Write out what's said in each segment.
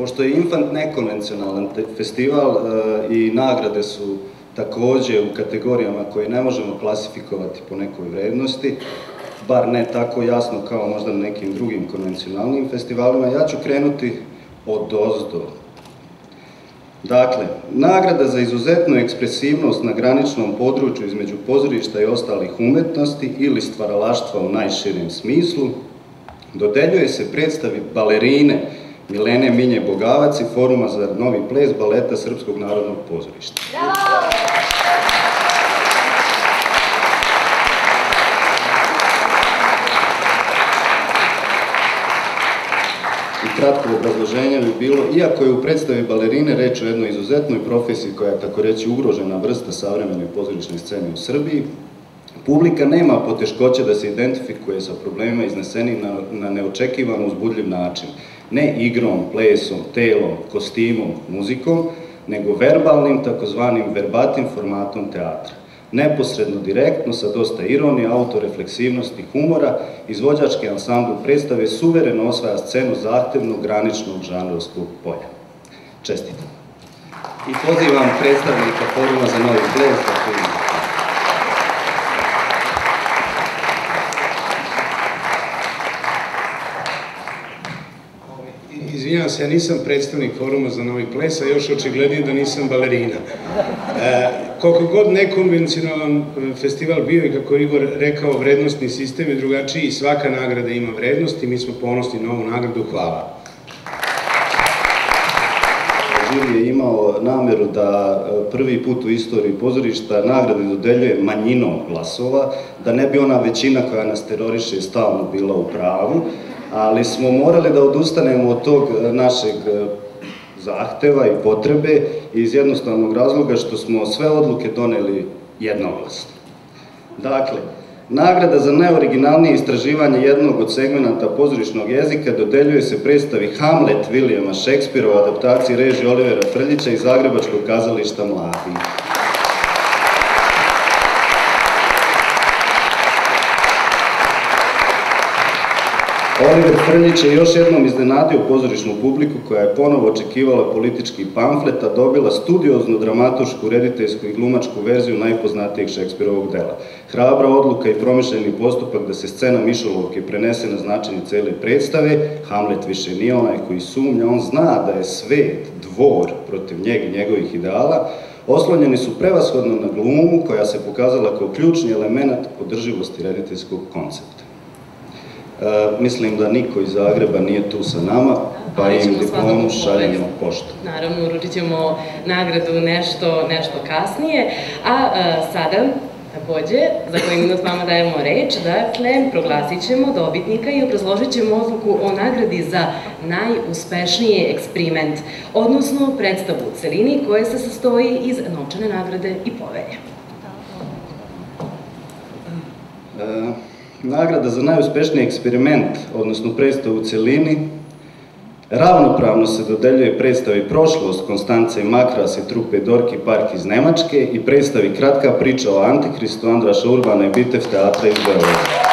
Pošto je Infant nekonvencionalan festival i nagrade su takođe u kategorijama koje ne možemo klasifikovati po nekoj vrednosti, bar ne tako jasno kao možda na nekim drugim konvencionalnim festivalima, ja ću krenuti odozdo. Dakle, nagrada za izuzetnu ekspresivnost na graničnom području između pozorišta i ostalih umetnosti ili stvaralaštva u najširem smislu dodeljuje se predstavi balerine Milene Minje Bogavac i Foruma za novi ples baleta Srpskog narodnog pozorišta. I kratko obrazloženje bi bilo, iako je u predstavi balerine reč o jednoj izuzetnoj profesiji koja je, tako reći, ugrožena vrsta savremene pozorišne scene u Srbiji, publika nema poteškoće da se identifikuje sa problemima iznesenim na neočekivano uzbudljiv način. Ne igrom, plesom, telom, kostimom, muzikom, nego verbalnim, takozvanim verbatim formatom teatra. Neposredno, direktno, sa dosta ironije, autorefleksivnosti, humora, izvođački ansambl predstave suvereno osvaja scenu zahtevnog graničnog žanrovskog polja. Čestitam. I pozivam predstavnika Foruma za novi ples da primi. Izvinjavam se, ja nisam predstavnik Foruma za novi ples, a još očiglednije da nisam balerina. Koliko god nekonvencionalan festival bio i, kako Igor rekao, vrednostni sistem je drugačiji i svaka nagrada ima vrednost i mi smo ponosni na ovu nagradu. Hvala. Žiri je imao nameru da prvi put u istoriji pozorišta nagrade dodeljuje manjinom glasova, da ne bi ona većina koja nas teroriše stalno bila u pravu, ali smo morali da odustanemo od tog našeg zahteva i potrebe iz jednostavnog razloga što smo sve odluke doneli jednoglasno. Dakle, nagrada za najoriginalnije istraživanje jednog od segmenata pozorišnog jezika dodeljuje se predstavi Hamlet Vilijama Šekspira u adaptaciji režije Olivera Frljića iz Zagrebačkog kazališta Mladih. Oliver Frljić je još jednom iznenadio pozorišnu publiku koja je ponovo očekivala politički pamflet, a dobila studioznu, dramaturšku, rediteljsku i glumačku verziju najpoznatijeg Šekspirovog dela. Hrabra odluka i promišljeni postupak da se scena Mišolovke prenese na značenje cele predstave, Hamlet više nije onaj koji sumnja, on zna da je svet, dvor protiv njega i njegovih ideala, oslonjeni su prevashodno na glumu koja se pokazala kao ključni element podrživosti rediteljskog koncepta. Mislim da niko iz Zagreba nije tu sa nama, pa im diplomu šaljemo poštom. Naravno, uručit ćemo nagradu nešto kasnije, a sada, takođe, za koji minut vama dajemo reč, dakle, proglasit ćemo dobitnika i obrazložit ćemo odluku o nagradi za najuspešniji eksperiment, odnosno predstavu u celini koja se sastoji iz novčane nagrade i povelje. Nagrada za najuspešniji eksperiment, odnosno predstavu u celini, ravnopravno se dodeljuje predstavi Prošlost Konstance Makras i trupe Dorki Park iz Nemačke i predstavi Kratka priča o Antikristu Andraša Urbana i Bitev teatra iz Beograda.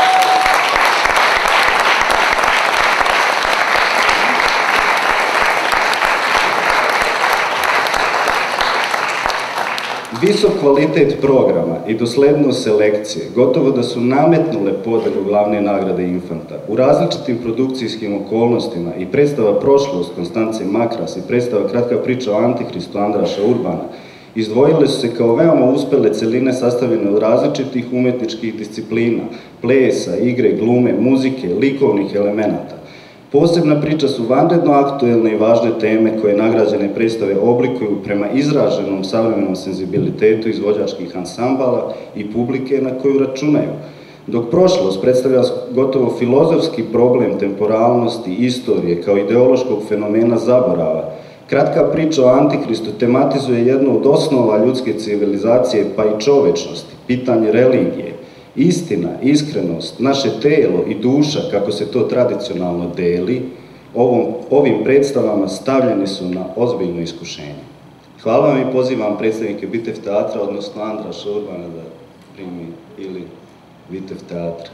Visok kvalitet programa i doslednost selekcije gotovo da su nametnule podelu glavne nagrade Infanta. U različitim produkcijskim okolnostima i predstava Prošlost Konstance Makras i predstava Kratka priča o Antikristu Andraša Urbana izdvojile su se kao veoma uspele celine sastavljene od različitih umetničkih disciplina, plesa, igre, glume, muzike, likovnih elemenata. Posebna priča su vanredno aktuelne i važne teme koje nagrađene predstave oblikuju prema izraženom savremenom senzibilitetu izvođačkih ansambala i publike na koju računaju. Dok Prošlost predstavlja gotovo filozofski problem temporalnosti, istorije kao ideološkog fenomena zaborava, Kratka priča o Antikristu tematizuje jednu od osnova ljudske civilizacije pa i čovečnosti, pitanje religije. Istina, iskrenost, naše telo i duša, kako se to tradicionalno deli, ovim predstavama stavljeni su na ozbiljno iskušenje. Hvala vam i pozivam predstavnike Bitev teatra, odnosno Andraša Urbana da primi ili Bitev teatra.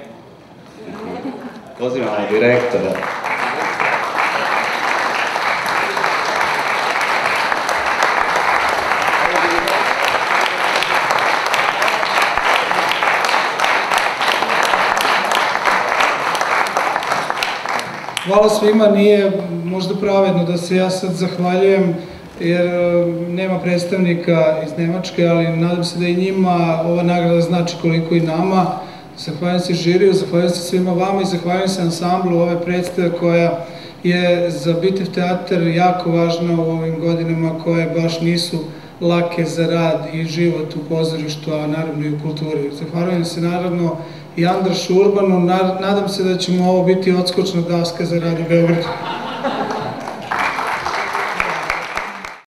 Pozivamo direktora. Hvala svima, nije možda pravedno da se ja sad zahvaljujem, jer nema predstavnika iz Nemačke, ali nadam se da i njima ova nagrada znači koliko i nama. Zahvaljujem se žiriju, zahvaljujem se svima vama i zahvaljujem se ansamblu ove predstave koja je za Bitev teatar jako važna u ovim godinama koje baš nisu lake za rad i život u pozorištu, a naravno i u kulturi. Zahvaljujem se naravno i Andrašu Urbanu, nadam se da ćemo ovo biti odskočna daska za rad u Beogradu.